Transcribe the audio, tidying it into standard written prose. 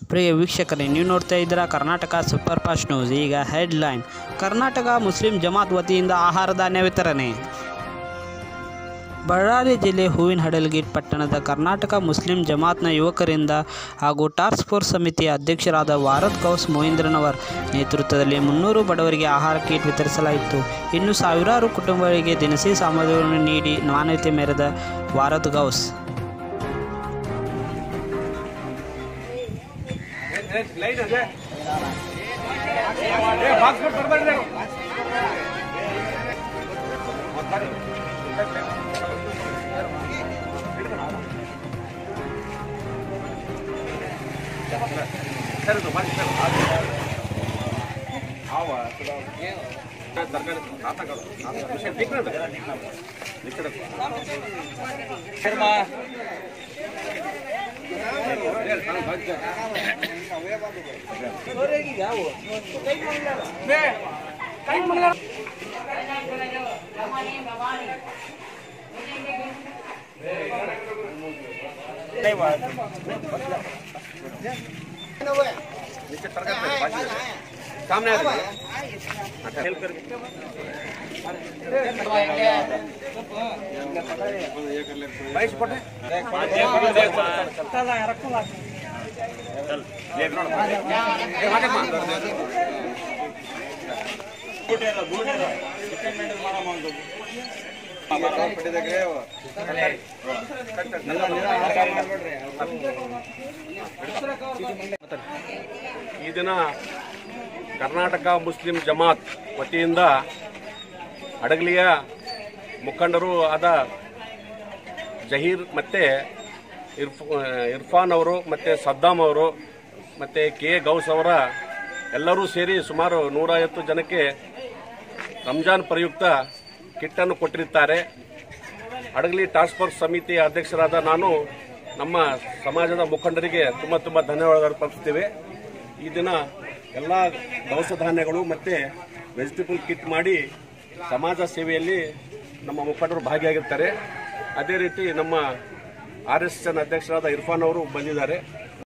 ಪ್ರಿಯ ವೀಕ್ಷಕರೇ, ನೀವು ನೋಡ್ತಾ ಇದ್ದೀರಾ ಕರ್ನಾಟಕ ಸೂಪರ್ ಫಾಸ್ಟ್ ನ್ಯೂಸ್. ಈಗ ಹೆಡ್ಲೈನ್: ಕರ್ನಾಟಕ ಮುಸ್ಲಿಂ ಜಮಾತ್ ವತಿಯಿಂದ ಆಹಾರ ಧಾನ್ಯ ವಿತರಣೆ. ಬಳ್ಳಾರಿ ಜಿಲ್ಲೆ ಹೂವಿನಹಡಗಲಿ ಪಟ್ಟಣದ ಕರ್ನಾಟಕ ಮುಸ್ಲಿಂ ಜಮಾತ್ನ ಯುವಕರಿಂದ ಹಾಗೂ ಟಾಸ್ಕ್ ಫೋರ್ಸ್ ಸಮಿತಿಯ ಅಧ್ಯಕ್ಷರಾದ ವಾರದ್ ಗೌಸ್ ಮೊಹಿಂದ್ರನವರ್ ನೇತೃತ್ವದಲ್ಲಿ 300 ಬಡವರಿಗೆ ಆಹಾರ ಕಿಟ್ ವಿತರಿಸಲಾಯಿತು. ಇನ್ನು ಸಾವಿರಾರು ಕುಟುಂಬಗಳಿಗೆ ದಿನಸಿ ಸಾಮಗ್ರಿಗಳನ್ನು ನೀಡಿ ಮಾನವೀಯತೆ ಮೆರೆದ ವಾರದ್ ಗೌಸ್ सामने ಈ ದಿನ ಕರ್ನಾಟಕ ಮುಸ್ಲಿಂ ಜಮಾತ್ ವತಿಯಿಂದ ಹಡಗಲಿಯ ಮುಖಂಡರು ಆದ ಜಹೀರ್ ಮತ್ತು ಇರ್ಫಾನ್ ಅವರು ಮತ್ತು ಸದ್ದಾಮ್ ಅವರು ಮತ್ತು ಕೆ ಗೌಸ್ ಅವರ ಎಲ್ಲರೂ ಸೇರಿ ಸುಮಾರು 150 ಜನಕ್ಕೆ ರಂಜಾನ್ ಪ್ರಯುಕ್ತ ಕಿಟ್ಟನ್ನು ಕೊಟ್ಟಿರುತ್ತಾರೆ. ಹಡಗಲಿ ಟಾಸ್ಕ್ ಫೋರ್ಸ್ ಸಮಿತಿಯ ಅಧ್ಯಕ್ಷರಾದ ನಾನು ನಮ್ಮ ಸಮಾಜದ ಮುಖಂಡರಿಗೆ ತುಂಬ ಧನ್ಯವಾದ ಅರ್ಪಿಸುತ್ತೇವೆ. ಈ ದಿನ ಎಲ್ಲ ದವಸ ಧಾನ್ಯಗಳು ಮತ್ತು ವೆಜಿಟೇಬಲ್ ಕಿಟ್ ಮಾಡಿ ಸಮಾಜ ಸೇವೆಯಲ್ಲಿ ನಮ್ಮ ಮುಖಂಡರು ಭಾಗಿಯಾಗಿರ್ತಾರೆ. ಅದೇ ರೀತಿ ನಮ್ಮ RSN ಅಧ್ಯಕ್ಷರಾದ ಇರ್ಫಾನ್ ಅವರು ಬಂದಿದ್ದಾರೆ.